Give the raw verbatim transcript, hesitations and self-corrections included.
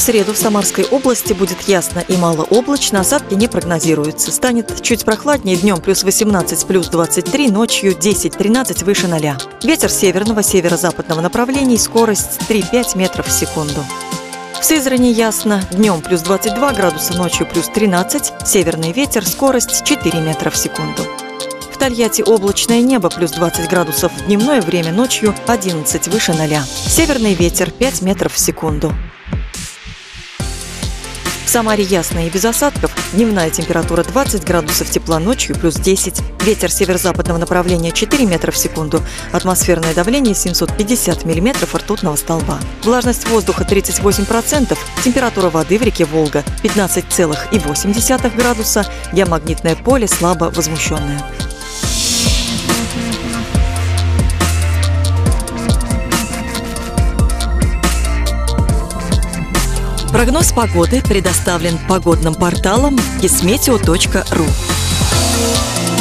среду в Самарской области будет ясно и малооблачно, осадки не прогнозируются. Станет чуть прохладнее, днем плюс восемнадцать, плюс двадцать три, ночью десять-тринадцать выше ноля. Ветер северного, северо-западного направлений, скорость три-пять метров в секунду. В Сызрани ясно, днем плюс двадцать два градуса, ночью плюс тринадцать, северный ветер, скорость четыре метра в секунду. В Тольятти облачное небо, плюс двадцать градусов в дневное время, ночью одиннадцать выше ноля. Северный ветер пять метров в секунду. В Самаре ясно и без осадков, дневная температура двадцать градусов тепла, ночью плюс десять, ветер северо-западного направления четыре метра в секунду, атмосферное давление семьсот пятьдесят миллиметров ртутного столба. Влажность воздуха тридцать восемь процентов, температура воды в реке Волга пятнадцать целых восемь десятых градуса, геомагнитное поле слабо возмущенное. Прогноз погоды предоставлен погодным порталом кисметео точка ру.